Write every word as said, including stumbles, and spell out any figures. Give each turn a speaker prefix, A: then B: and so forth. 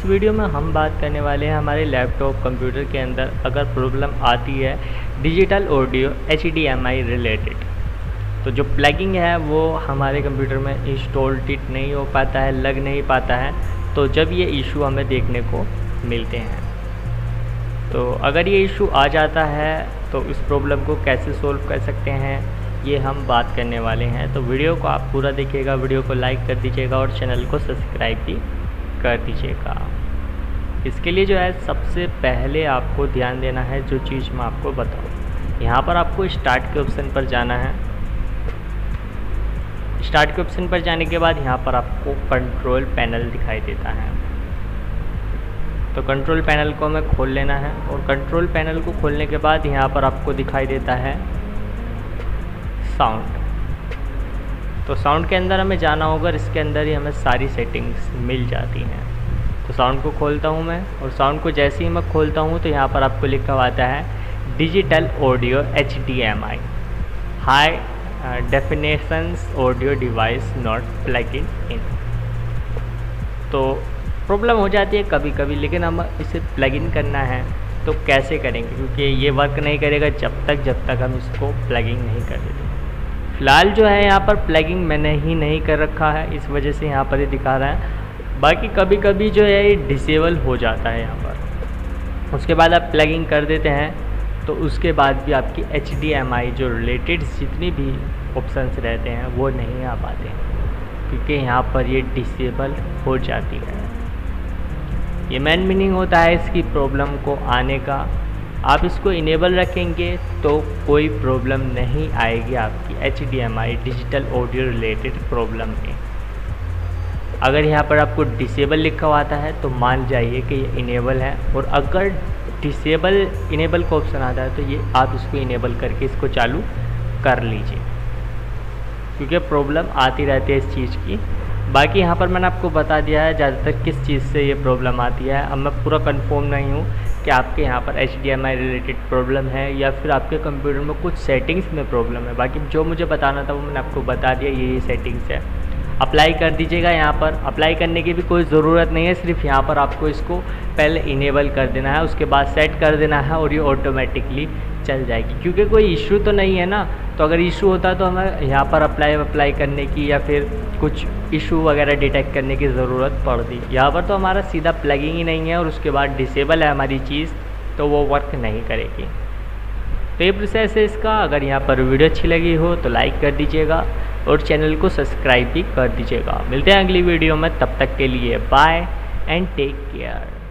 A: इस वीडियो में हम बात करने वाले हैं हमारे लैपटॉप कंप्यूटर के अंदर अगर प्रॉब्लम आती है digital audio H D M I related, तो जो प्लगिंग है वो हमारे कंप्यूटर में इंस्टॉल्ड नहीं हो पाता है, लग नहीं पाता है। तो जब ये इशू हमें देखने को मिलते हैं, तो अगर ये इशू आ जाता है तो इस प्रॉब्लम को कैसे सोल्व कर सकते हैं ये हम बात करने वाले हैं। तो वीडियो को आप पूरा देखिएगा, वीडियो को लाइक कर दीजिएगा और चैनल को सब्सक्राइब भी कर दीजिएगा। इसके लिए जो है सबसे पहले आपको ध्यान देना है जो चीज़ मैं आपको बताऊँ। यहाँ पर आपको स्टार्ट के ऑप्शन पर जाना है। स्टार्ट के ऑप्शन पर जाने के बाद यहाँ पर आपको कंट्रोल पैनल दिखाई देता है, तो कंट्रोल पैनल को हमें खोल लेना है। और कंट्रोल पैनल को खोलने के बाद यहाँ पर आपको दिखाई देता है साउंड। तो साउंड के अंदर हमें जाना होगा, इसके अंदर ही हमें सारी सेटिंग्स मिल जाती हैं। तो साउंड को खोलता हूँ मैं, और साउंड को जैसे ही मैं खोलता हूँ तो यहाँ पर आपको लिखा हुआ आता है digital audio H D M I high definitions audio device not plug in in. तो प्रॉब्लम हो जाती है कभी कभी, लेकिन हम इसे प्लग इन करना है तो कैसे करेंगे, क्योंकि ये वर्क नहीं करेगा जब तक जब तक हम इसको प्लगिंग नहीं कर देते। फ़िलहाल जो है यहाँ पर प्लगिंग मैंने ही नहीं कर रखा है, इस वजह से यहाँ पर ये दिखा रहा है। बाकी कभी कभी जो है ये डिसेबल हो जाता है यहाँ पर। उसके बाद आप प्लगिंग कर देते हैं तो उसके बाद भी आपकी एच डी एम आई जो रिलेटेड जितनी भी ऑप्शंस रहते हैं वो नहीं आ पाते हैं, क्योंकि यहाँ पर ये डिसेबल हो जाती है। ये मेन मीनिंग होता है इसकी प्रॉब्लम को आने का। आप इसको इनेबल रखेंगे तो कोई प्रॉब्लम नहीं आएगी आपकी H D M I digital audio related problem में। अगर यहाँ पर आपको डिसेबल लिखा हुआ आता है तो मान जाइए कि ये इनेबल है, और अगर डिसेबल इनेबल का ऑप्शन आता है तो ये आप इसको इनेबल करके इसको चालू कर लीजिए, क्योंकि प्रॉब्लम आती रहती है इस चीज़ की। बाकी यहाँ पर मैंने आपको बता दिया है ज़्यादातर किस चीज़ से ये प्रॉब्लम आती है। अब मैं पूरा कंफर्म नहीं हूँ कि आपके यहाँ पर H D M I related problem है या फिर आपके कंप्यूटर में कुछ सेटिंग्स में प्रॉब्लम है। बाकी जो मुझे बताना था वो मैंने आपको बता दिया, ये ये सेटिंग्स है। अप्लाई कर दीजिएगा। यहाँ पर अप्लाई करने की भी कोई ज़रूरत नहीं है, सिर्फ यहाँ पर आपको इसको पहले इनेबल कर देना है, उसके बाद सेट कर देना है और ये ऑटोमेटिकली चल जाएगी। क्योंकि कोई इशू तो नहीं है ना, तो अगर इशू होता तो हमें यहाँ पर अप्लाई अप्लाई करने की या फिर कुछ इशू वगैरह डिटेक्ट करने की ज़रूरत पड़ती। यहाँ पर तो हमारा सीधा प्लगिंग ही नहीं है और उसके बाद डिसेबल है हमारी चीज़, तो वो वर्क नहीं करेगी। तो ये प्रोसेस है इसका। अगर यहाँ पर वीडियो अच्छी लगी हो तो लाइक कर दीजिएगा और चैनल को सब्सक्राइब भी कर दीजिएगा। मिलते हैं अगली वीडियो में, तब तक के लिए बाय एंड टेक केयर।